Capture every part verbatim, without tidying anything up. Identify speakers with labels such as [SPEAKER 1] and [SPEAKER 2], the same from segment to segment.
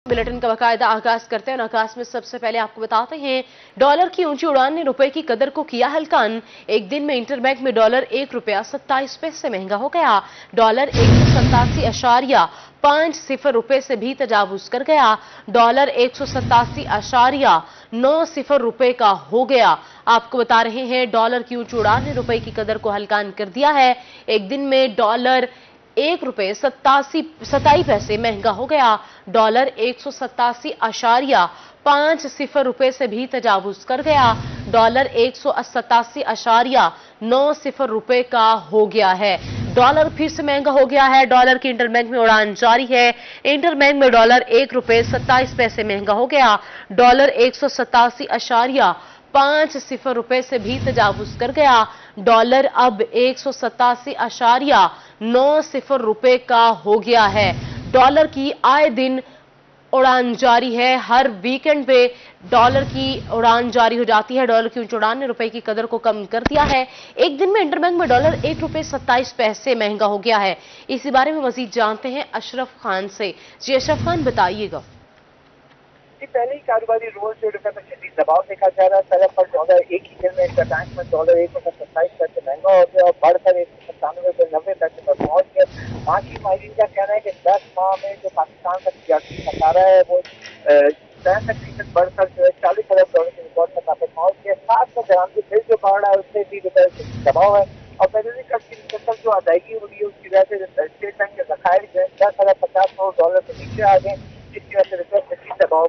[SPEAKER 1] Bulletin का बाकायदा आगाज करते हैं और आगाज में सबसे पहले आपको बताते हैं डॉलर की ऊंची उड़ान ने रुपए की कदर को किया हल्कान। एक दिन में इंटरबैंक में डॉलर एक रुपया सत्ताईस पैसे महंगा हो गया। डॉलर एक सौ सतासी अशारिया पांच सिफर रुपए से भी तजावुज कर गया। डॉलर एक सौ सतासी अशारिया नौ सिफर रुपए का हो गया। आपको बता रहे हैं डॉलर की ऊंची उड़ान ने रुपए की कदर को हल्कान कर दिया है। एक दिन में डॉलर एक रुपये सत्तासी सताई पैसे महंगा हो गया। डॉलर एक सौ सतासी अशारिया पांच सिफर रुपए से भी तजावुज कर गया। डॉलर एक सौ सतासी अशारिया नौ सिफर रुपए का हो गया है। डॉलर फिर से महंगा हो गया है। डॉलर की इंटरबैंक में उड़ान जारी है। इंटरबैंक में डॉलर एक रुपये सत्ताईस पैसे महंगा हो गया। डॉलर एक सौ सतासी अशारिया पांच सिफर रुपए से भी तजावुज कर गया। डॉलर अब एक सौ सतासी अशारिया नौ सिफर रुपए का हो गया है। डॉलर की आए दिन उड़ान जारी है। हर वीकेंड पे डॉलर की उड़ान जारी हो जाती है। डॉलर की ऊंची उड़ान ने रुपए की कदर को कम कर दिया है। एक दिन में इंटरबैंक में डॉलर एक रुपये सत्ताईस पैसे महंगा हो गया है। इसी बारे में मजीद जानते हैं अशरफ खान से। जी अशरफ खान, बताइएगा।
[SPEAKER 2] पहले ही कारोबारी रोज जो रुपए पर शदीद दबाव देखा जा रहा है। तरफ पर डॉलर एक ही दिन में इंटरबैंक में डॉलर एक रुपये सत्ताईस पैसे महंगा हो गया और बढ़कर एक सौ सत्तानवे रुपये नब्बे पैसे पर पहुंच गया। बाकी माहिरीन का कहना है कि दस माह में जो पाकिस्तान का तिजारती खसारा है वो पैंसठ फीसद बढ़कर जो है चालीस अरब डॉलर के रिकॉर्ड सतह पर पहुंच गया। सात सौ ग्राम की बिल जो बढ़ रहा है उससे भी रुपये दबाव है और पेट्रोलियम कर्ज की मुसलसल जो अदायगी हो रही है उसकी वजह से स्टेट बैंक के जखायर जो है दस हजार पचास करोड़ डॉलर से नीचे आ गए, जिसकी वजह से रुपये शदीद दबाव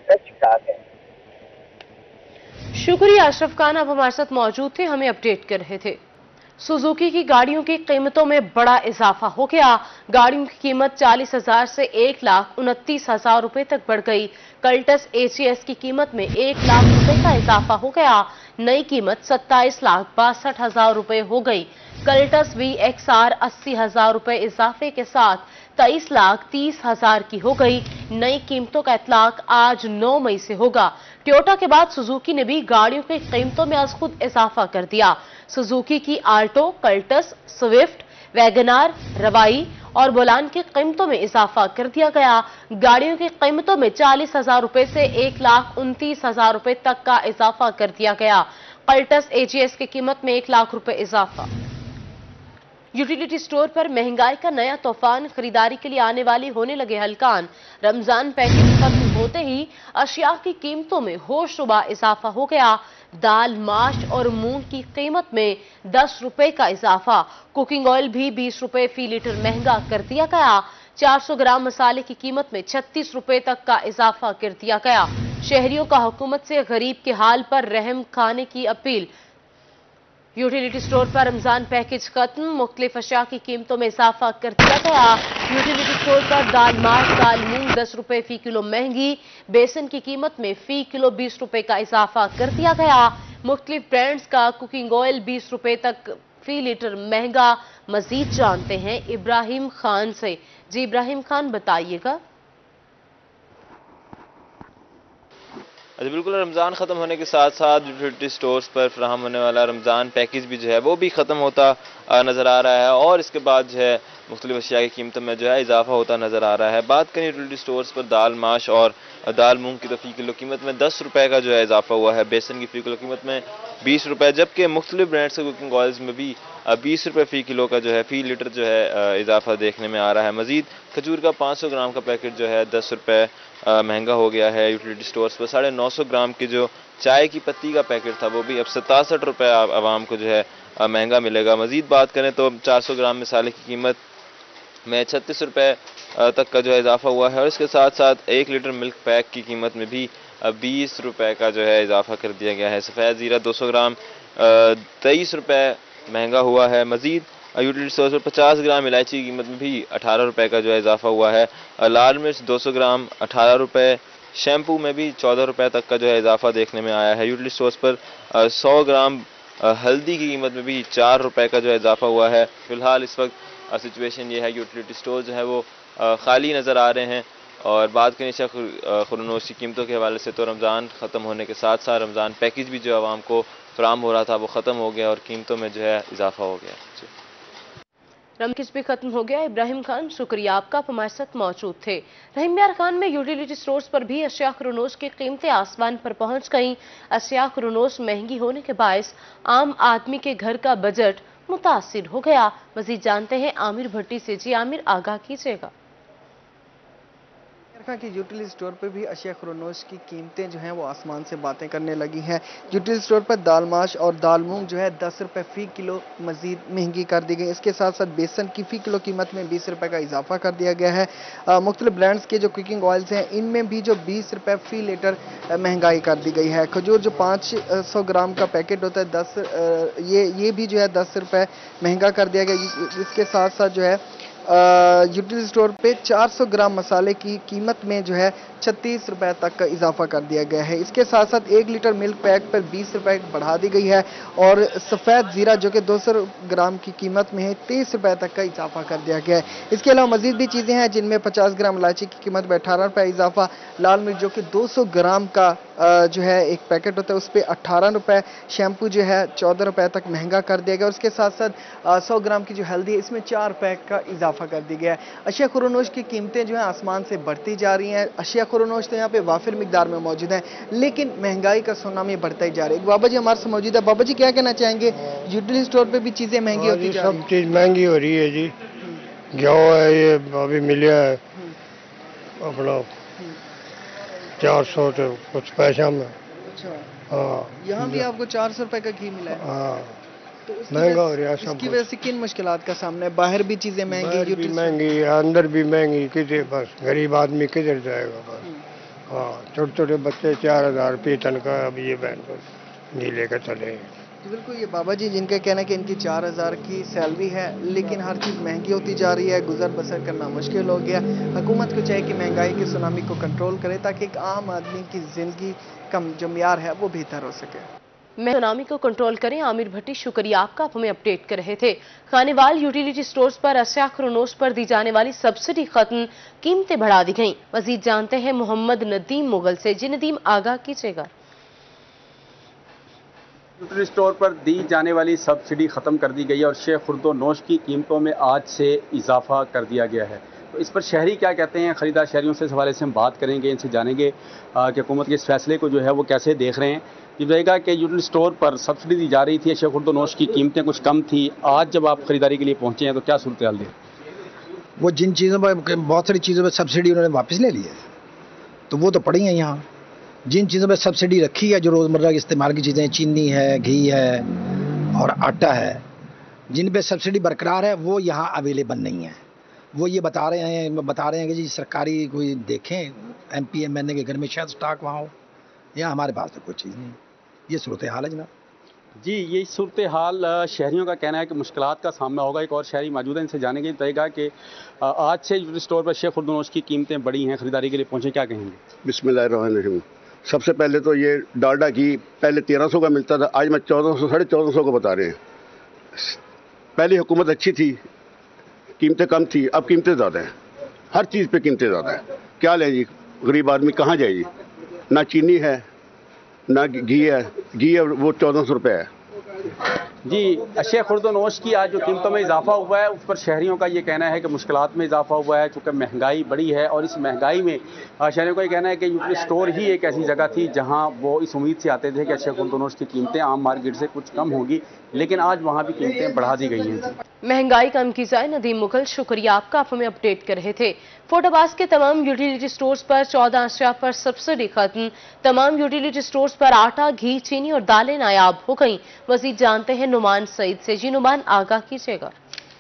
[SPEAKER 1] शुक्रिया अशरफ खान, आप हमारे साथ मौजूद थे, हमें अपडेट कर रहे थे। सुजुकी की गाड़ियों की कीमतों में बड़ा इजाफा हो गया। गाड़ियों की कीमत चालीस हजार से एक लाख उनतीस हजार रुपए तक बढ़ गई। कल्टस एचीएस की कीमत में एक लाख रुपए का इजाफा हो गया। नई कीमत सत्ताईस लाख बासठ हजार रुपए हो गई। कल्टस वी एक्स आर अस्सी हजार रुपए इजाफे के साथ तेईस लाख तीस हजार की हो गई। नई कीमतों का इतलाक आज नौ मई से होगा। टोयोटा के बाद सुजुकी ने भी गाड़ियों की कीमतों में आज खुद इजाफा कर दिया। सुजुकी की Alto, Cultus, Swift, Wagon R, Ravi और बोलान की कीमतों में इजाफा कर दिया गया। गाड़ियों की कीमतों में चालीस हजार रुपए से एक लाख उनतीस हजार रुपए तक का इजाफा कर दिया गया। कल्टस एजीएस की कीमत में एक लाख रुपए इजाफा। यूटिलिटी स्टोर पर महंगाई का नया तूफान, खरीदारी के लिए आने वाली होने लगे हलकान। रमजान पैकेज खत्म होते ही अशिया की कीमतों में होशरुबा इजाफा हो गया। दाल, माश और मूंग की कीमत में दस रुपए का इजाफा। कुकिंग ऑयल भी बीस रुपए फी लीटर महंगा कर दिया गया। चार सौ ग्राम मसाले की कीमत में छत्तीस रुपए तक का इजाफा कर दिया गया। शहरियों का हुकूमत से गरीब के हाल पर रहम खाने की अपील। यूटिलिटी स्टोर पर रमजान पैकेज खत्म, मुख्तलिफ अशिया की कीमतों में इजाफा कर दिया गया। यूटिलिटी स्टोर पर दाल, माश, दाल, मूंग दस रुपए फी किलो महंगी। बेसन की कीमत में फी किलो बीस रुपए का इजाफा कर दिया गया। मुख्तलिफ ब्रांड्स का कुकिंग ऑयल बीस रुपए तक फी लीटर महंगा। मजीद जानते हैं इब्राहिम खान से। जी इब्राहिम खान, बताइएगा।
[SPEAKER 3] अच्छा, बिल्कुल रमज़ान ख़त्म होने के साथ साथ यूटिलिटी स्टोर्स पर फराहम होने वाला रमज़ान पैकेज भी जो है वो भी ख़त्म होता नज़र आ रहा है और इसके बाद जो है मुख्तलिफ अशिया की कीमतों में जो है इजाफा होता नज़र आ रहा है। बात करें यूटिलिटी स्टोर्स पर दाल, माश और दाल मूंग की तो फी किलो कीमत में दस रुपये का जो है इजाफा हुआ है। बेसन की फी किलो कीमत में बीस रुपये, जबकि मुख्तलिफ ब्रांड्स के कुकिंग ऑयल्स में भी बीस रुपये फ़ी किलो का जो है फ़ी लीटर जो है इजाफा देखने में आ रहा है। मजीद खजूर का पाँच सौ ग्राम का पैकेट जो है दस रुपये महंगा हो गया है। यूटिलिटी स्टोर्स पर साढ़े नौ सौ ग्राम की जो चाय की पत्ती का पैकेट था वो भी अब सतासठ रुपये आवाम को जो है महंगा मिलेगा। मजीद बात करें तो चार सौ ग्राम मसाले की कीमत में छत्तीस रुपये तक का जो है इजाफा हुआ है और इसके साथ साथ एक लीटर मिल्क पैक की कीमत में भी बीस रुपये का जो है इजाफा कर दिया गया है। सफ़ेद ज़ीरा दो सौ ग्राम तेईस रुपये महंगा हुआ है। मजीद यूटिलिटी स्टोर पर पचास ग्राम इलायची की कीमत में भी अठारह रुपये का जो है इजाफा हुआ है। लाल मिर्च दो सौ ग्राम अठारह रुपये, शैम्पू में भी चौदह रुपये तक का जो है इजाफा देखने में आया है। यूटिलिटी स्टोर्स पर सौ ग्राम हल्दी की कीमत में भी चार रुपये का जो है इजाफा हुआ है। फिलहाल इस वक्त सिचुएशन ये है यूटिलिटी स्टोर जो है वो खाली नज़र आ रहे हैं। और बात करें खुरनोश की कीमतों के हवाले से तो रमज़ान ख़त्म होने के साथ साथ रमज़ान पैकेज भी जो आवाम को फराहम हो रहा था वो ख़त्म हो गया और कीमतों में जो है इजाफा हो गया।
[SPEAKER 1] रमकिस भी खत्म हो गया। इब्राहिम खान, शुक्रिया आपका, आप हमारे साथ मौजूद थे। रहीम यार खान में यूटिलिटी स्टोर्स पर भी अशिया खुर्नोश की कीमतें आसमान पर पहुंच गईं। अशिया खुर्नोश महंगी होने के बायस आम आदमी के घर का बजट मुतासिर हो गया। मजीद जानते हैं आमिर भट्टी से। जी आमिर, आगाह कीजिएगा।
[SPEAKER 4] कि यूटिलिटी स्टोर पर भी अशिया खुर्नोश की कीमतें जो हैं वो आसमान से बातें करने लगी हैं। यूटिलिटी स्टोर पर दाल माश और दाल मूंग जो है दस रुपए फी किलो मजीद महंगी कर दी गई। इसके साथ साथ बेसन की फी किलो कीमत में बीस रुपए का इजाफा कर दिया गया है। मुख्तलिफ ब्रांड्स के जो कुकिंग ऑयल्स हैं इनमें भी जो बीस रुपए फी लीटर महंगाई कर दी गई है। खजूर जो पाँच सौ ग्राम का पैकेट होता है दस ये ये भी जो है दस रुपए महंगा कर दिया गया। इसके साथ साथ जो है यूटिलिटी स्टोर पे चार सौ ग्राम मसाले की कीमत में जो है छत्तीस रुपए तक का इजाफा कर दिया गया है। इसके साथ साथ एक लीटर मिल्क पैक पर बीस रुपए बढ़ा दी गई है और सफ़ेद जीरा जो कि दो सौ ग्राम की कीमत में है तेईस रुपए तक का इजाफा कर दिया गया है। इसके अलावा मजीद भी चीज़ें हैं जिनमें पचास ग्राम इलायची की कीमत में अठारह रुपए इजाफा, लाल मिर्च जो कि दो सौ ग्राम का जो है एक पैकेट होता है उस पर अट्ठारह रुपए, शैम्पू जो है चौदह रुपए तक महंगा कर दिया गया। और उसके साथ साथ सौ ग्राम की जो हल्दी है इसमें चार पैक का इजाफा कर दिया गया है। अशिया खुर्नोश की कीमतें जो है आसमान से बढ़ती जा रही हैं। अशिया खुर्नोश तो यहाँ पे वाफिर मिकदार में मौजूद है लेकिन महंगाई का सुनामी बढ़ता ही जा रहा है। बाबा जी हमारे से मौजूद है। बाबा जी क्या कहना चाहेंगे, यूटिलिटी स्टोर पे भी चीजें महंगी होती जा रही हैं?
[SPEAKER 5] सब चीज महंगी हो रही है जी। गेहूँ है ये अभी मिला है अपना चार सौ तो कुछ पैसा में।
[SPEAKER 4] अच्छा,
[SPEAKER 5] हाँ
[SPEAKER 4] यहाँ भी आपको चार सौ रुपए का घी मिला है?
[SPEAKER 5] हाँ,
[SPEAKER 4] तो
[SPEAKER 5] महंगा हो रहा है।
[SPEAKER 4] इसकी वजह से किन मुश्किलात का सामना है? बाहर भी चीजें महंगी,
[SPEAKER 5] भी महंगी है, अंदर भी महंगी, किधर बस गरीब आदमी किधर जाएगा बस। हाँ, छोटे छोटे बच्चे चार हजार रुपये तनख्वाह अब ये बैंक नहीं लेकर चले।
[SPEAKER 4] तो बिल्कुल ये बाबा जी जिनका कहना है कि इनकी चार हजार की सैलरी है लेकिन हर चीज़ महंगी होती जा रही है, गुजर बसर करना मुश्किल हो गया। हुकूमत को चाहिए कि महंगाई की सुनामी को कंट्रोल करे ताकि एक आम आदमी की जिंदगी का जो म्यार है वो बेहतर हो सके।
[SPEAKER 1] मैं सुनामी को कंट्रोल करें। आमिर भट्टी, शुक्रिया आपका, आप हमें अपडेट कर रहे थे। खानेवाल यूटिलिटी स्टोर्स पर अशिया खुर्नोश पर दी जाने वाली सब्सिडी खत्म, कीमतें बढ़ा दी गईं। मजीद जानते हैं मोहम्मद नदीम मुगल से। जी नदीम, आगाह कीजिएगा।
[SPEAKER 6] यूटिलिटी स्टोर पर दी जाने वाली सब्सिडी खत्म कर दी गई है और अशिया खुर्नोश की कीमतों में आज से इजाफा कर दिया गया है। तो इस पर शहरी क्या कहते हैं, खरीदार शहरियों से इस हवाले से हम बात करेंगे, इनसे जानेंगे कि हुकूमत के इस फैसले को जो है वो कैसे देख रहे हैं। ये रहेगा कि यूटिलिटी स्टोर पर सब्सिडी दी जा रही थी, अशिया खुर्नोश की कीमतें कुछ कम थी, आज जब आप खरीदारी के लिए पहुंचे हैं तो क्या सूरत हाल है?
[SPEAKER 7] वो जिन चीज़ों पर बहुत सारी चीज़ों पर सब्सिडी उन्होंने वापस ले ली है तो वो तो पड़ी हैं यहाँ। जिन चीज़ों पर सब्सिडी रखी है जो रोज़मर्रा के इस्तेमाल की चीज़ें, चीनी है, घी है और आटा है, जिन पे सब्सिडी बरकरार है वो यहाँ अवेलेबल नहीं है। वो ये बता रहे हैं बता रहे हैं कि जी सरकारी कोई देखें M P M N A के घर में शायद स्टॉक वहाँ हो, या हमारे पास तो कोई चीज़ नहीं। ये सूरत हाल है जनाब
[SPEAKER 6] जी। ये सूरत हाल शहरियों का कहना है कि मुश्किलात का सामना होगा। एक और शहरी मौजूद है, इनसे जानेंगे रहेगा कि आज से यूटिलिटी स्टोर पर अशिया खुर्नोश की कीमतें बढ़ी हैं, खरीदारी के लिए पहुंचे, क्या कहेंगे?
[SPEAKER 8] बिस्मिल्लाहिर्रहमानिर्रहीम। सबसे पहले तो ये डालडा घी पहले तेरह सौ का मिलता था, आज मैं चौदह सौ साढ़े चौदह सौ को बता रहे हैं। पहले हुकूमत अच्छी थी, कीमतें कम थी, अब कीमतें ज़्यादा हैं, हर चीज़ पे कीमतें ज़्यादा हैं। क्या लें जी, गरीब आदमी कहाँ जाए जी? ना चीनी है ना घी है, घी है वो चौदह सौ रुपये है
[SPEAKER 6] जी। अशिया खुर्नोश की आज जो कीमतों में इजाफा हुआ है उस पर शहरियों का ये कहना है कि मुश्किलात में इजाफा हुआ है चूँकि महंगाई बढ़ी है और इस महंगाई में शहरियों का ये कहना है कि यूटिलिटी स्टोर ही एक ऐसी जगह थी जहां वो इस उम्मीद से आते थे कि अशिया खुर्नोश की कीमतें आम मार्केट से कुछ कम होगी, लेकिन आज वहां भी कीमतें बढ़ा दी गई हैं।
[SPEAKER 1] महंगाई कम की जाए। नदीम मुगल, शुक्रिया आपका, आप हमें अपडेट कर रहे थे। फोटाबाज के तमाम यूटिलिटी स्टोर्स पर चौदह अशिया पर सब्सिडी खत्म, तमाम यूटिलिटी स्टोर्स पर आटा, घी, चीनी और दालें नायाब हो गईं। मजीद जानते हैं नुमान सईद से। जी नुमान, आगाह कीजिएगा।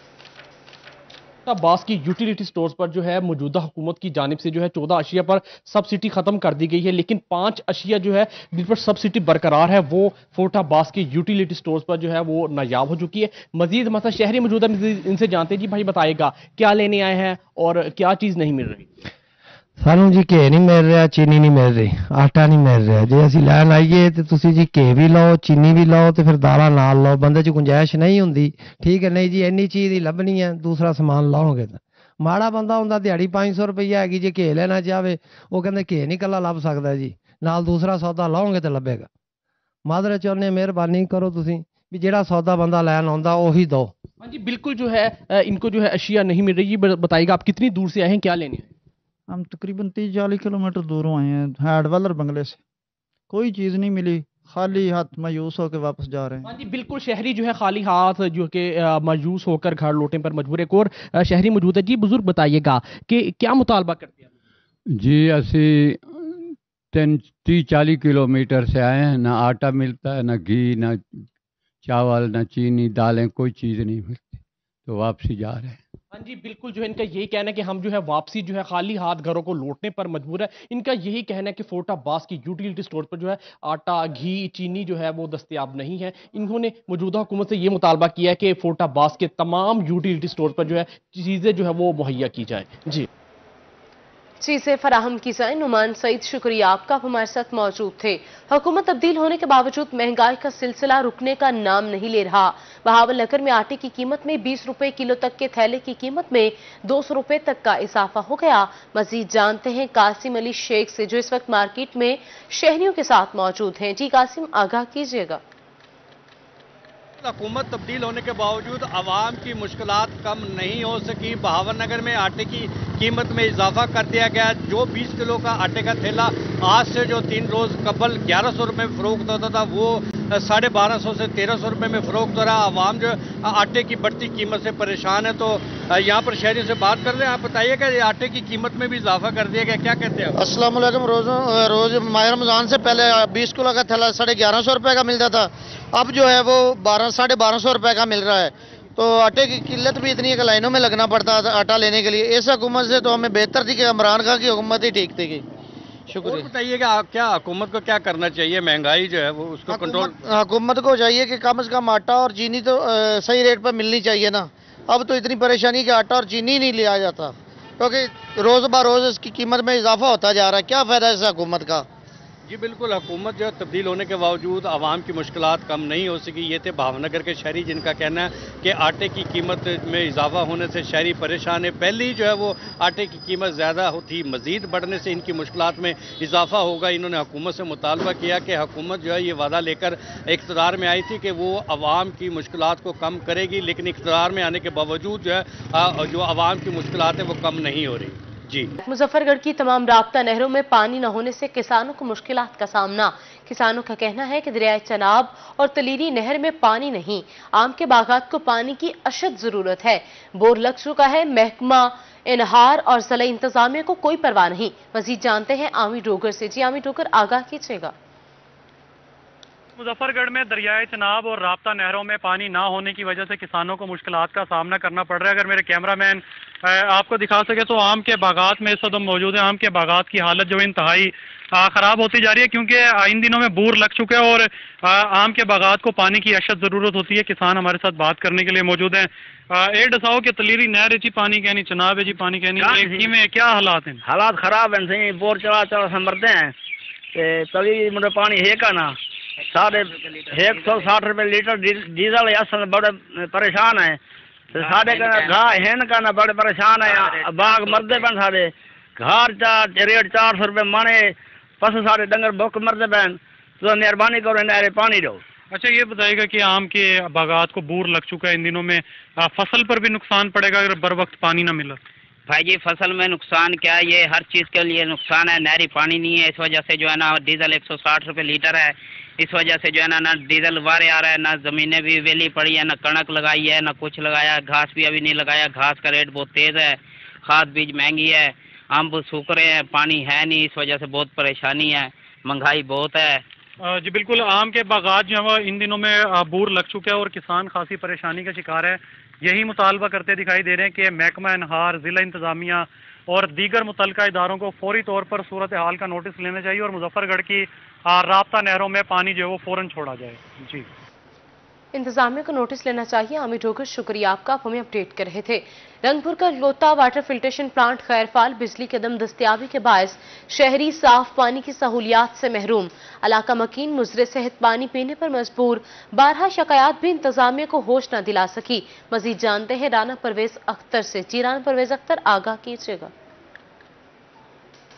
[SPEAKER 9] बास की यूटिलिटी स्टोर्स पर जो है मौजूदा हुकूमत की जानिब से जो है चौदह अशिया पर सब्सिडी खत्म कर दी गई है, लेकिन पांच अशिया जो है जिन पर सब्सिडी बरकरार है वो फोर्टा बास की यूटिलिटी स्टोर्स पर जो है वो नायाब हो चुकी है। मजीद मतलब शहरी मौजूदा इनसे जानते हैं। जी भाई बताएगा क्या लेने आए हैं और क्या चीज नहीं मिल रही?
[SPEAKER 10] सानू जी घे नहीं मिल रहा, चीनी नहीं मिल रही, आटा नहीं मिल रहा। जे असीं लैन आइए तो तुसीं जी घे भी लो, चीनी भी लो तो फिर दालां नाल लो, बंदे च गुंजाइश नहीं हुंदी। ठीक है, नहीं जी इन्नी चीज़ ही लभनी है, दूसरा समान लाओगे तो माड़ा बंदा हुंदा दिहाड़ी पाँच सौ रुपया हैगी, जे घे लेना चाहे वो कहंदे घे नहीं कल्ला लभ सकदा जी, नाल दूसरा सौदा लाओगे तो लभेगा। मादरे चाहुंदे मेहरबानी करो तुसीं ਵੀ ਜਿਹੜਾ ਸੌਦਾ ਬੰਦਾ ਲੈਣ ਆਉਂਦਾ ਉਹੀ ਦੋ।
[SPEAKER 9] हाँ जी बिल्कुल जो है अ, इनको जो है अशिया नहीं मिल रही। ये बताइएगा आप कितनी दूर से आए हैं, क्या लेने आए?
[SPEAKER 11] हम तकरीबन तीस चालीस किलोमीटर दूरों आए हैं हैडवालर बंगले से। कोई चीज़ नहीं मिली, खाली हाथ मायूस होकर वापस जा रहे हैं।
[SPEAKER 9] हाँ जी बिल्कुल शहरी जो है खाली हाथ जो कि मायूस होकर घर लौटने पर मजबूर है। एक और अ, शहरी मौजूद है। जी बुजुर्ग बताइएगा कि क्या मुतालबा करते हैं?
[SPEAKER 12] जी असी तीन तीस चालीस किलोमीटर से आए हैं, ना आटा मिलता है, ना घी, ना चावल, ना चीनी, दालें, कोई चीज़ नहीं मिलती, तो वापसी जा रहे हैं।
[SPEAKER 9] हाँ जी बिल्कुल जो है इनका यही कहना है कि हम जो है वापसी जो है खाली हाथ घरों को लौटने पर मजबूर है। इनका यही कहना है कि फोर्ट अब्बास की यूटिलिटी स्टोर पर जो है आटा, घी, चीनी जो है वो दस्तयाब नहीं है। इन्होंने मौजूदा हुकूमत से ये मुतालबा किया है कि फोर्ट अब्बास के तमाम यूटिलिटी स्टोर पर जो है चीज़ें जो है वो मुहैया की जाए। जी
[SPEAKER 1] चीजें फराहम की जाए। नुमान सईद शुक्रिया आपका, आप हमारे साथ मौजूद थे। हुकूमत तब्दील होने के बावजूद महंगाई का सिलसिला रुकने का नाम नहीं ले रहा। बहावल नगर में आटे की कीमत में बीस रुपए किलो तक के थैले की कीमत में दो सौ रुपए तक का इजाफा हो गया। मजीद जानते हैं कासिम अली शेख से, जो इस वक्त मार्केट में शहरियों के साथ मौजूद हैं। जी कासिम, आगाह कीजिएगा।
[SPEAKER 13] हुकूमत तब्दील होने के बावजूद आवाम की मुश्किलात कम नहीं हो सकी। बहावल नगर में आटे की कीमत में इजाफा कर दिया गया। जो बीस किलो का आटे का थैला आज से जो तीन रोज कबल ग्यारह सौ रुपये में फरोख्त होता था, वो साढ़े बारह सौ से तेरह सौ रुपये में फरोख्त हो रहा। आवाम जो आटे की बढ़ती कीमत से परेशान है। तो यहाँ पर शहरियों से बात कर रहे हैं। आप बताइएगा ये आटे की कीमत में भी इजाफा कर दिया गया, क्या कहते हैं?
[SPEAKER 14] अस्सलाम वालेकुम। रोज रोज माह रमजान से पहले बीस किलो का थैला साढ़े ग्यारह सौ रुपये का मिलता था, अब जो है वो बारह साढ़े बारह सौ रुपये का मिल रहा है। तो आटे की किल्लत भी इतनी है कि लाइनों में लगना पड़ता था आटा लेने के लिए। इस हुकूमत से तो हमें बेहतर थी कि इमरान खान की हुकूमत ही ठीक थी। शुक्रिया।
[SPEAKER 13] बताइएगा क्या हुकूमत को क्या करना चाहिए? महंगाई जो है वो उसको कंट्रोल,
[SPEAKER 14] हुकूमत को चाहिए कि कम से कम आटा और चीनी तो आ, सही रेट पर मिलनी चाहिए ना। अब तो इतनी परेशानी कि आटा और चीनी नहीं लिया जाता, क्योंकि रोज ब रोज इसकी कीमत में इजाफा होता जा रहा है। क्या फायदा इस हुकूमत का?
[SPEAKER 13] जी बिल्कुल, हुकूमत जो है तब्दील होने के बावजूद आवाम की मुश्किलात कम नहीं हो सकी। ये थे भावनगर के शहरी, जिनका कहना है कि आटे की कीमत में इजाफा होने से शहरी परेशान है। पहले ही जो है वो आटे की कीमत ज़्यादा होती, मज़ीद बढ़ने से इनकी मुश्किलात में इजाफा होगा। इन्होंने हुकूमत से मुतालबा किया कि हुकूमत जो है ये वादा लेकर इक़्तिदार में आई थी कि वो आवाम की मुश्किलात को कम करेगी, लेकिन इक़्तिदार में आने के बावजूद जो है जो आवाम की मुश्किलात है वो कम नहीं हो रही। जी
[SPEAKER 1] मुजफ्फरगढ़ की तमाम राब्ता नहरों में पानी न होने से किसानों को मुश्किलात का सामना। किसानों का कहना है कि दरियाए चनाब और तलीरी नहर में पानी नहीं, आम के बागात को पानी की अशद जरूरत है। बोर लग चुका है, महकमा इनहार और जिला इंतजामिया को कोई परवाह नहीं। मजीद जानते हैं आमी डोगर से। जी आमी डोगर, आगाह कीजिएगा।
[SPEAKER 15] मुजफ्फरगढ़ में दरियाए चनाब और राब्ता नहरों में पानी ना होने की वजह से किसानों को मुश्किलात का सामना करना पड़ रहा है। अगर मेरे कैमरामैन आपको दिखा सके तो आम के बागात में इस वक्त मौजूद है। आम के बागात की हालत जो है इंतहाई खराब होती जा रही है, क्योंकि इन दिनों में बूर लग चुके हैं और आम के बागात को पानी की अशद जरूरत होती है। किसान हमारे साथ बात करने के लिए मौजूद हैं। ए दसाओ के तलीरी नहर जी पानी कहनी, चनाब है जी पानी कहनी, में क्या हालात हैं?
[SPEAKER 16] हालात खराब हैं सही, बोर चला चला से मरते हैं। तलीरी मतलब पानी है का ना साढ़े एक सौ साठ रुपये लीटर डीजल असल बड़े परेशान है। साढ़े घाह है का ना बड़े परेशान है। बाग मरदे पैन साढ़े घर चार रेट चार सौ रुपये माने पशु साढ़े डंगर भुख मरदे पैन। तो मेहरबानी करो नहरे पानी दो।
[SPEAKER 15] अच्छा ये बताइएगा कि आम के बागात को बूर लग चुका है, इन दिनों में फसल पर भी नुकसान पड़ेगा अगर बर वक्त पानी ना मिला?
[SPEAKER 16] भाई जी फसल में नुकसान क्या है, ये हर चीज़ के लिए नुकसान है। नहरी पानी नहीं है, इस वजह से जो है ना डीजल एक सौ साठ रुपये लीटर है। इस वजह से जो है ना ना डीजल वारे आ रहा है, ना ज़मीनें भी वेली पड़ी है, ना कणक लगाई है, ना कुछ लगाया। घास भी अभी नहीं लगाया, घास का रेट बहुत तेज़ है, खाद बीज महंगी है, अम्ब सूख रहे हैं, पानी है नहीं, इस वजह से बहुत परेशानी है, महंगाई बहुत है।
[SPEAKER 15] जी बिल्कुल, आम के बागात जो है इन दिनों में बूर लग चुके हैं और किसान खासी परेशानी का शिकार है। यही मुतालबा करते दिखाई दे रहे हैं कि महकमा इनहार, जिला इंतजामिया और दीगर मुतल्लिका इदारों को फौरी तौर पर सूरत हाल का नोटिस लेना चाहिए और मुजफ्फरगढ़ की राब्ता नहरों में पानी जो है वो फौरन छोड़ा जाए। जी
[SPEAKER 1] इंतजामिया को नोटिस लेना चाहिए। आमी डोगर, शुक्रिया आपका, आप हमें अपडेट कर रहे थे। रंगपुर का लोता वाटर फिल्ट्रेशन प्लांट खैरफाल बिजली के दम दस्तियाबी के बायस शहरी साफ पानी की सहूलियात से महरूम। इलाका मकीन मुजरे सेहत पानी पीने पर मजबूर। बारहा शिकायत भी इंतजामिया को होश न दिला सकी। मजीद जानते हैं राना परवेज अख्तर से। जी राना परवेज अख्तर, आगाह कीजिएगा।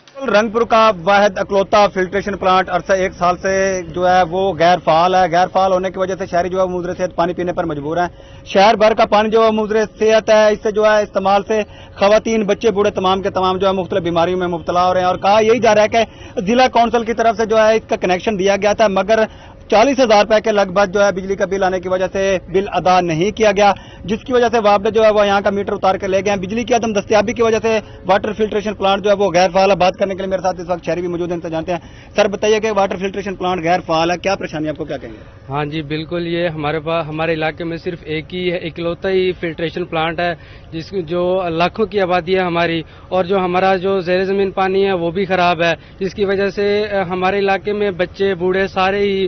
[SPEAKER 6] रंगपुर का वाहिद अकलौता फिल्ट्रेशन प्लांट अरसा एक साल से जो है वो गैर फाल है। गैर फाल होने की वजह से शहरी जो है मुजरे सेहत पानी पीने पर मजबूर हैं। शहर भर का पानी जो है मुजरे सेहत है, इससे जो है इस्तेमाल से खवातीन, बच्चे, बूढ़े तमाम के तमाम जो है मुख्तलिफ बीमारियों में मुब्तला हो रहे हैं। और कहा यही जा रहा है कि जिला काउंसिल की तरफ से जो है इसका कनेक्शन दिया गया था, मगर चालीस हजार रुपए के लगभग जो है बिजली का बिल आने की वजह से बिल अदा नहीं किया गया, जिसकी वजह से वापडे जो है वो यहाँ का मीटर उतार कर ले गए हैं। बिजली की अदम दस्तयाबी की वजह से वाटर फिल्ट्रेशन प्लांट जो है वो गैर फाल है। बात करने के लिए मेरे साथ इस वक्त शहरी भी मौजूद हैं, इनसे जानते हैं। सर बताइए कि वाटर फिल्ट्रेशन प्लांट गैर फाल है, क्या परेशानी आपको, क्या कहेंगे?
[SPEAKER 17] हाँ जी बिल्कुल, ये हमारे पास हमारे इलाके में सिर्फ एक ही है, इकलौता ही फिल्ट्रेशन प्लांट है, जिस जो लाखों की आबादी है हमारी, और जो हमारा जो ज़ेर ज़मीन पानी है वो भी ख़राब है, जिसकी वजह से हमारे इलाके में बच्चे, बूढ़े सारे ही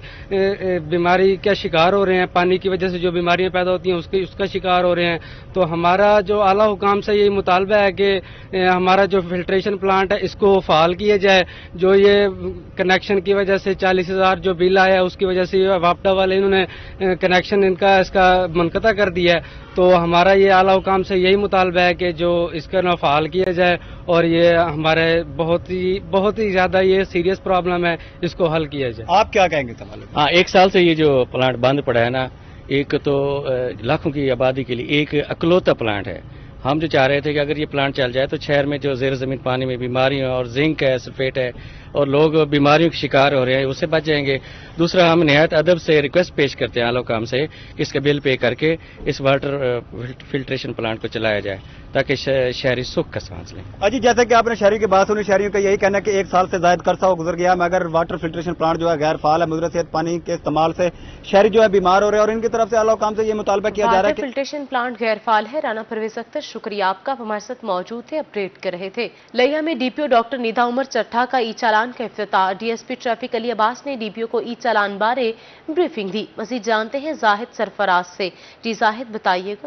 [SPEAKER 17] बीमारी का शिकार हो रहे हैं। पानी की वजह से जो बीमारियां पैदा होती हैं उसके उसका शिकार हो रहे हैं। तो हमारा जो आला हुकाम से यही मुतालबा है कि हमारा जो फिल्ट्रेशन प्लांट है इसको फाल किया जाए। जो ये कनेक्शन की वजह से चालीस हजार जो बिल आया है उसकी वजह से वापडा वाले इन्होंने कनेक्शन इनका इसका मुनक़ता कर दिया है। तो हमारा ये आला हुकाम से यही मुतालबा है कि जो इसका ना फाल किया जाए और ये हमारे बहुत ही बहुत ही ज़्यादा ये सीरियस प्रॉब्लम है, इसको हल किया जाए।
[SPEAKER 6] आप क्या कहेंगे तमाम?
[SPEAKER 18] हाँ, एक साल से ये जो प्लांट बंद पड़ा है ना, एक तो लाखों की आबादी के लिए एक अकलौता प्लांट है। हम जो चाह रहे थे कि अगर ये प्लांट चल जाए तो शहर में जो ज़ेर ज़मीन पानी में बीमारियां और जिंक है, सल्फेट है, और लोग बीमारियों के शिकार हो रहे हैं, उससे बच जाएंगे। दूसरा, हम निहायत अदब से रिक्वेस्ट पेश करते हैं आलो काम से कि इसका बिल पे करके इस वाटर फिल्ट्रेशन प्लांट को चलाया जाए ताकि शहरी सुख का सांस लें।
[SPEAKER 6] अजी, जैसे कि आपने शहरी की बात सुनी, शहरियों का यही कहना है कि एक साल से ज्यादा अरसा हो गुजर गया, मगर वाटर फिल्ट्रेशन प्लांट जो है गैर फाल है। मुजरे सेहत पानी के इस्तेमाल से शहरी जो है बीमार हो रहे हैं, और इनकी तरफ से आला काम से ये मुतालबा किया जा रहा है कि
[SPEAKER 1] फिल्ट्रेशन प्लांट गैर फाल है। राना परवेज अख्तर, शुक्रिया आपका, हमारे साथ मौजूद थे, अपडेट कर रहे थे। लिया में डीपीओ डॉक्टर निदा उमर चट्ठा का ई चालान का इफ्तिताह। डीएसपी ट्रैफिक अली अब्बास ने डीपीओ को ई चालान बारे ब्रीफिंग दी। मजीद जानते हैं जाहिद सरफराज से। जी जाहिद, बताइएगा।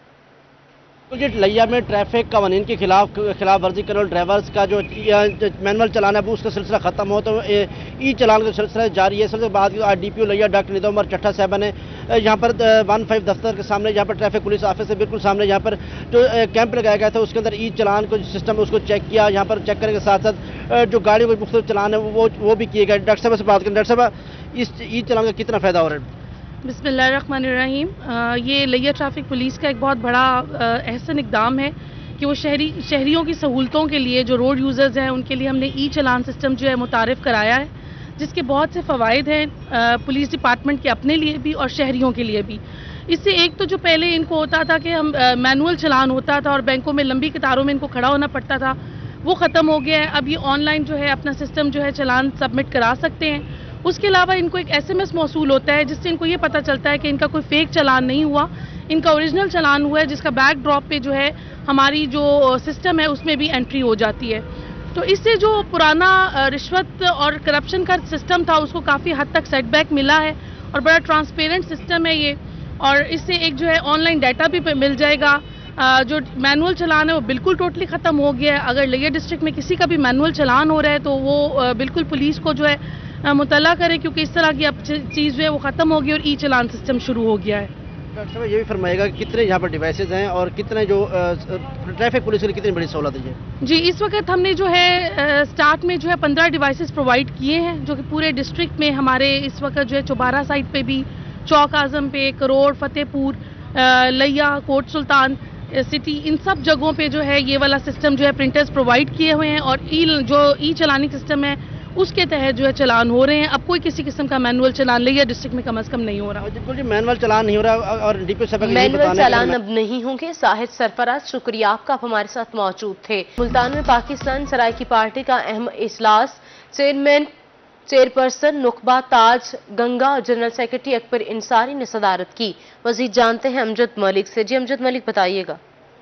[SPEAKER 19] लिया में ट्रैफिक कवानीन के खिलाफ खिलाफ वर्जी करने वाले ड्राइवर्स का जो मैनुअल चलान है वो उसका सिलसिला खत्म हो तो ई चलान का सिलसिला जारी है। सबसे बाद डी पी ओ लिया डॉक्टर निदा उमर चट्ठा साहबा ने यहाँ पर वन फाइव दफ्तर के सामने, यहाँ पर ट्रैफिक पुलिस ऑफिस से बिल्कुल सामने यहाँ पर जो कैंप लगाया गया था उसके अंदर ई चलान को सिस्टम है उसको चेक किया। यहाँ पर चेक करने के साथ साथ जो गाड़ियों के मुख्तलिफ चलान है वो वो भी किए गए। डॉक्टर साहब से बात करें। डॉक्टर साहब, इस ई चलान का कितना फ़ायदा हो रहा है?
[SPEAKER 20] बिस्मिल्लाहिर्रहमानिर्रहीम। ये लिया ट्रैफिक पुलिस का एक बहुत बड़ा अहसन इकदाम है कि वो शहरी शहरियों की सहूलतों के लिए, जो रोड यूज़र्स हैं उनके लिए हमने ई चलान सिस्टम जो है मुतारिफ़ कराया है, जिसके बहुत से फ़वाइद हैं पुलिस डिपार्टमेंट के अपने लिए भी और शहरियों के लिए भी। इससे एक तो जो पहले इनको होता था कि हम मैनुअल चलान होता था और बैंकों में लंबी कतारों में इनको खड़ा होना पड़ता था, वो ख़त्म हो गया है। अब ये ऑनलाइन जो है अपना सिस्टम जो है चलान सबमिट करा सकते हैं। उसके अलावा इनको एक एसएमएस मौसूल होता है जिससे इनको ये पता चलता है कि इनका कोई फेक चलान नहीं हुआ, इनका ओरिजिनल चलान हुआ है, जिसका बैक ड्रॉप पे जो है हमारी जो सिस्टम है उसमें भी एंट्री हो जाती है। तो इससे जो पुराना रिश्वत और करप्शन का सिस्टम था उसको काफ़ी हद तक सेटबैक मिला है और बड़ा ट्रांसपेरेंट सिस्टम है ये। और इससे एक जो है ऑनलाइन डाटा भी मिल जाएगा। जो मैनुअल चलान है वो बिल्कुल टोटली ख़त्म हो गया है। अगर लिया डिस्ट्रिक्ट में किसी का भी मैनुअल चलान हो रहा है तो वो बिल्कुल पुलिस को जो है मुतला करें, क्योंकि इस तरह की अब चीज़ जो है वो ख़त्म हो गई और ई चलान सिस्टम शुरू हो गया है।
[SPEAKER 19] डॉक्टर साहब, ये भी फरमाएगा कि कितने यहाँ पर डिवाइसेज हैं और कितने जो ट्रैफिक पुलिस के लिए कितनी बड़ी सहूलत है?
[SPEAKER 20] जी, इस वक्त हमने जो है स्टार्ट में जो है पंद्रह डिवाइसेस प्रोवाइड किए हैं, जो कि पूरे डिस्ट्रिक्ट में हमारे इस वक्त जो है चौबारा साइड पे भी, चौक आजम पे, करोड़, फतेहपुर, लिया, कोट सुल्तान सिटी, इन सब जगहों पे जो है ये वाला सिस्टम जो है प्रिंटर्स प्रोवाइड किए हुए हैं और ई जो ई चलानी सिस्टम है उसके तहत जो है चलान हो रहे हैं। अब कोई किसी किस्म का मैनुअल चलान लिया डिस्ट्रिक्ट में कम अज कम नहीं हो रहा।
[SPEAKER 19] बिल्कुल जी, मैनुअल चलान नहीं हो रहा और डीपीओ साहब
[SPEAKER 1] मैनुअल चलान अब नहीं होंगे। साहिद सरफराज, शुक्रिया आपका, आप हमारे साथ मौजूद थे। मुल्तान में पाकिस्तान सराय की पार्टी का अहम इजलास चेयरमैन चेयरपर्सन नुकबा ताज गंगा और जनरल सेक्रेटरी अकबर इंसारी ने सदारत की। मजीद जानते हैं अमजद मलिक से। जी अमजद मलिक, बताइएगा।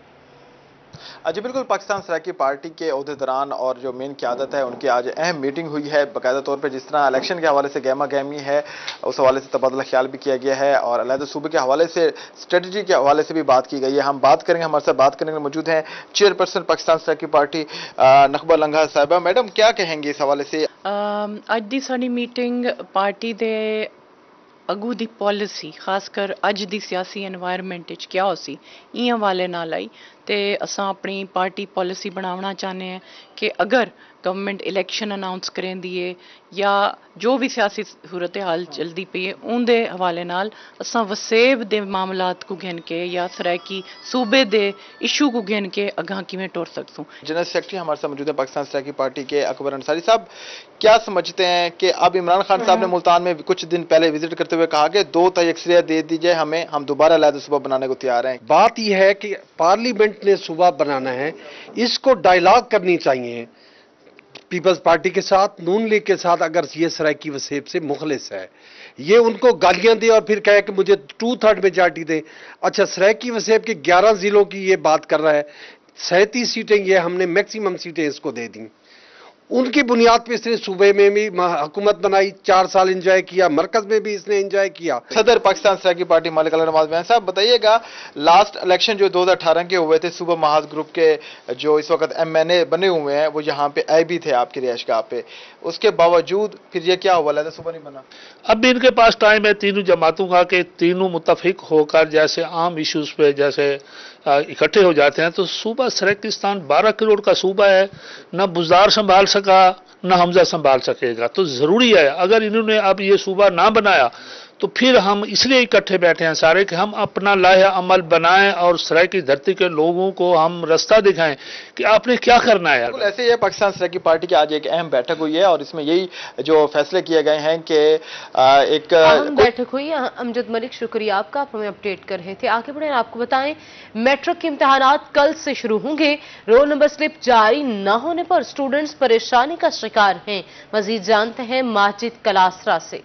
[SPEAKER 21] जी बिल्कुल, पाकिस्तान सराय की पार्टी के अहदेदारान और जो मेन क़यादत है उनकी आज अहम मीटिंग हुई है। बाकायदा तौर पर जिस तरह इलेक्शन के हवाले से गहमा गहमी है उस हवाले से तबादला ख्याल भी किया गया है और अलहदा सूबे के हवाले से स्ट्रेटजी के हवाले से भी बात की गई है। हम बात करेंगे, हमारे साथ बात करने के लिए मौजूद हैं चेयरपर्सन पाकिस्तान सराय की पार्टी नकबा लंघा साहिबा। मैडम, क्या कहेंगे इस हवाले से?
[SPEAKER 22] अज दी साडी मीटिंग पार्टी दे अगू दी पॉलिसी, खासकर अज दी सियासी एनवायरनमेंट क्या हो सी इं हवाले नाल आई ਤੇ ਅਸਾਂ ਆਪਣੀ ਪਾਰਟੀ ਪਾਲਿਸੀ ਬਣਾਉਣਾ ਚਾਹੁੰਦੇ ਹਾਂ ਕਿ ਅਗਰ गवर्नमेंट इलैक्शन अनाउंस करेंदी है या जो भी सियासी सूरत हाल चलती पई है उनके हवाले नाल असां वसेब दे मामलात को गिन के या सराइकी सूबे दे इशू को गिन के अगां किवें टुर सकसूं।
[SPEAKER 21] जनरल सेक्रेटरी हमारे साथ मौजूद है पाकिस्तान सराइकी पार्टी के अकबर अंसारी साहब, क्या समझते हैं कि अब इमरान खान साहब ने मुल्तान में कुछ दिन पहले विजिट करते हुए कहा कि दो तय अक्सरियत दे दीजिए हमें, हम दोबारा अलहदा सूबा बनाने को तैयार हैं।
[SPEAKER 2] बात यह है कि पार्लियामेंट ने सूबा बनाना है, इसको डायलॉग करनी चाहिए पीपल्स पार्टी के साथ, नून लीग के साथ। अगर ये सराइकी वसेब से मुखलिस है, ये उनको गालियां दे और फिर कहे कि मुझे टू थर्ड मेजॉरिटी दे। अच्छा, सराइकी वसेब के ग्यारह जिलों की ये बात कर रहा है, सैंतीस सीटें ये हमने मैक्सिमम सीटें इसको दे दी। उनकी बुनियाद पे इसने सूबे में भी हुकूमत बनाई, चार साल एंजॉय किया, मरकज में भी इसने एंजॉय किया।
[SPEAKER 21] सदर पाकिस्तान सराइकी पार्टी मालिक अली नवाज बयान साहब, बताइएगा लास्ट इलेक्शन जो दो हज़ार अठारह के हुए थे, सूबा महाज ग्रुप के जो इस वक्त एम एन ए बने हुए हैं वो यहाँ पे आए भी थे आपकी रिहाइशगाह पे, उसके बावजूद फिर ये क्या हुआ, लहदा सूबा नहीं बना?
[SPEAKER 3] अब भी इनके पास टाइम है तीनों जमातों का कि तीनों मुत्तफिक होकर जैसे आम इश्यूज पे जैसे इकट्ठे हो जाते हैं। तो सूबा सराइकिस्तान बारह करोड़ का सूबा है, न बुज़दार संभाल सका न हमजा संभाल सकेगा। तो ज़रूरी है अगर इन्होंने अब ये सूबा ना बनाया तो फिर हम इसलिए इकट्ठे बैठे हैं सारे कि हम अपना लाहे अमल बनाएं और सराइकी धरती के लोगों को हम रास्ता दिखाएं कि आपने क्या करना है।
[SPEAKER 21] ऐसे ही पाकिस्तान सराइकी पार्टी की आज एक अहम बैठक हुई है और इसमें यही जो फैसले किए गए हैं कि एक
[SPEAKER 1] अहम बैठक हुई। अमजद मलिक, शुक्रिया आपका, आप हमें अपडेट कर रहे थे। आगे बढ़े आपको बताएं, मैट्रिक के इम्तिहानात कल से शुरू होंगे। रोल नंबर स्लिप जारी न होने पर स्टूडेंट्स परेशानी का शिकार हैं। मजीद जानते हैं माजिद कलासरा से।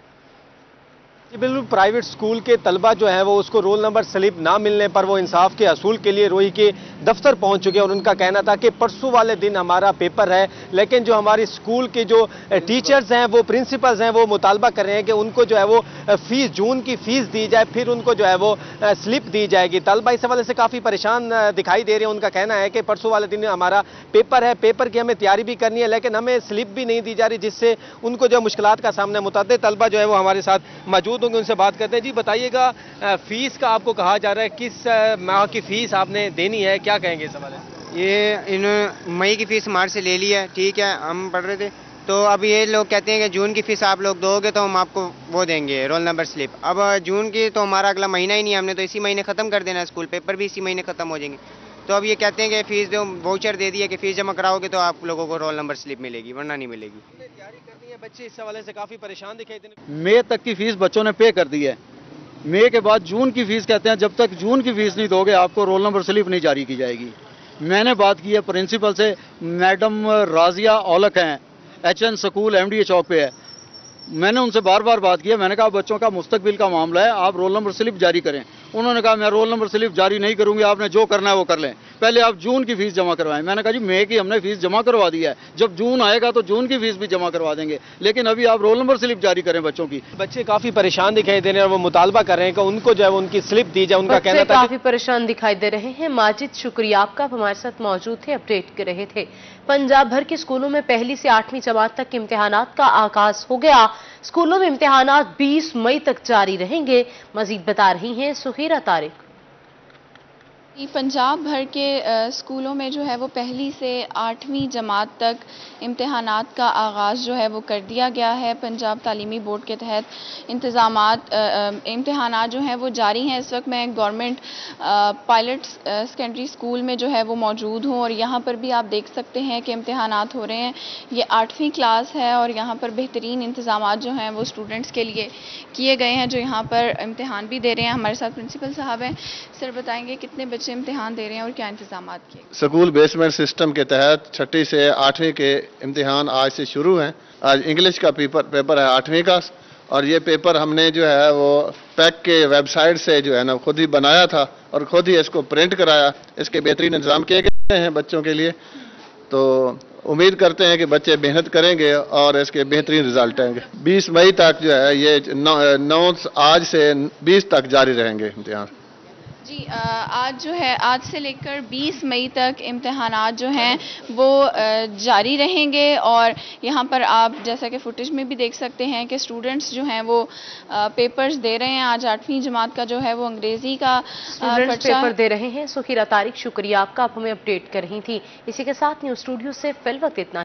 [SPEAKER 23] बिल्कुल, प्राइवेट स्कूल के तलबा जो है वो उसको रोल नंबर स्लिप ना मिलने पर वो इंसाफ के असूल के लिए रोही के दफ्तर पहुंच चुके हैं और उनका कहना था कि परसों वाले दिन हमारा पेपर है, लेकिन जो हमारी स्कूल के जो टीचर्स हैं वो प्रिंसिपल्स हैं वो मुतालबा कर रहे हैं कि उनको जो है वो फीस जून की फीस दी जाए, फिर उनको जो है वो स्लिप दी जाएगी। तलबा इस हवाले से काफ़ी परेशान दिखाई दे रहे हैं। उनका कहना है कि परसों वाले दिन हमारा पेपर है, पेपर की हमें तैयारी भी करनी है लेकिन हमें स्लिप भी नहीं दी जा रही, जिससे उनको जो मुश्किलात का सामना मुतअद्दिद तलबा जो है वो हमारे साथ मौजूद होंगे, उनसे बात करते हैं। जी बताइएगा, फीस का आपको कहा जा रहा है, किस माह की फीस आपने देनी है, क्या कहेंगे इस हवाले से?
[SPEAKER 24] ये इन मई की फीस हमारे से ले ली है, ठीक है, हम पढ़ रहे थे, तो अब ये लोग कहते हैं कि जून की फीस आप लोग दोगे तो हम आपको वो देंगे रोल नंबर स्लिप। अब जून की तो हमारा अगला महीना ही नहीं है, हमने तो इसी महीने ख़त्म कर देना है, स्कूल पेपर भी इसी महीने ख़त्म हो जाएंगे। तो अब ये कहते हैं कि फीस दो, वाउचर दे दिया कि फीस जमा कराओगे तो आप लोगों को रोल नंबर स्लिप मिलेगी, वरना नहीं मिलेगी।
[SPEAKER 23] तैयारी करनी है, बच्चे इस हवाले से काफ़ी परेशान दिखाई दे रहे हैं।
[SPEAKER 25] मई तक की फीस बच्चों ने पे कर दी है, मई के बाद जून की फीस कहते हैं, जब तक जून की फीस नहीं दोगे आपको रोल नंबर स्लिप नहीं जारी की जाएगी। मैंने बात की है प्रिंसिपल से, मैडम राजिया औलक हैं, H N school M D A चौक पे है, मैंने उनसे बार बार बात की है, मैंने कहा बच्चों का मुस्तकबिल का मामला है, आप रोल नंबर स्लिप जारी करें। उन्होंने कहा मैं रोल नंबर स्लिप जारी नहीं करूंगी, आपने जो करना है वो कर लें, पहले आप जून की फीस जमा करवाएं। मैंने कहा जी मई की हमने फीस जमा करवा दी है, जब जून आएगा तो जून की फीस भी जमा करवा देंगे, लेकिन अभी आप रोल नंबर स्लिप जारी करें बच्चों की।
[SPEAKER 23] बच्चे काफी परेशान दिखाई दे रहे हैं और वो मुतालबा कर रहे हैं कि उनको जो है उनकी स्लिप दी जाए। उनका कहना था
[SPEAKER 1] काफी परेशान दिखाई दे रहे हैं। माजिद, शुक्रिया आपका, आप हमारे साथ मौजूद थे, अपडेट कर रहे थे। पंजाब भर के स्कूलों में पहली से आठवीं जमात तक इम्तिहानात का आगाज हो गया। स्कूलों में इम्तिहानात बीस मई तक जारी रहेंगे। मजीद बता रही हैं सुहीरा तारिक।
[SPEAKER 26] पंजाब भर के स्कूलों में जो है वो पहली से आठवीं जमात तक इम्तिहानात का आगाज़ जो है वो कर दिया गया है। पंजाब तालीमी बोर्ड के तहत इंतज़ामात इम्तिहानात जो हैं वो जारी हैं। इस वक्त मैं गवर्नमेंट पायलट सेकेंडरी स्कूल में जो है वो मौजूद हूँ और यहाँ पर भी आप देख सकते हैं कि इम्तिहानात हो रहे हैं। ये आठवीं क्लास है और यहाँ पर बेहतरीन इंतज़ामात जो हैं वो स्टूडेंट्स के लिए किए गए हैं जो यहाँ पर इम्तिहान भी दे रहे हैं। हमारे साथ प्रिंसिपल साहब हैं, सर बताएंगे कितने बच्चे इम्तिहान दे रहे हैं और क्या इंतजामात किए?
[SPEAKER 27] स्कूल बेसमेंट सिस्टम के तहत छठी से आठवीं के इम्तिहान आज से शुरू हैं। आज इंग्लिश का पेपर पेपर है आठवीं का और ये पेपर हमने जो है वो पैक के वेबसाइट से जो है ना खुद ही बनाया था और खुद ही इसको प्रिंट कराया। इसके बेहतरीन इंतजाम किए गए हैं बच्चों के लिए, तो उम्मीद करते हैं कि बच्चे मेहनत करेंगे और इसके बेहतरीन रिजल्ट आएंगे। बीस मई तक जो है ये नौ, नौ आज से बीस तक जारी रहेंगे इम्तिहान।
[SPEAKER 26] جی آج جو ہے آج سے لے کر بیس مئی تک امتحانات جو ہیں وہ جاری رہیں گے اور یہاں پر آپ جیسا کہ فوٹیج میں بھی دیکھ سکتے ہیں کہ اسٹوڈنٹس جو ہیں وہ پیپرز دے رہے ہیں. آج آٹھویں جماعت کا جو ہے وہ انگریزی کا
[SPEAKER 1] اسٹوڈنٹس پیپر دے رہے ہیں. سخیرہ طارق شکریہ آپ کا، آپ ہمیں اپڈیٹ کر رہی تھی. اسی کے ساتھ نیوز اسٹوڈیو سے فی الوقت اتنا.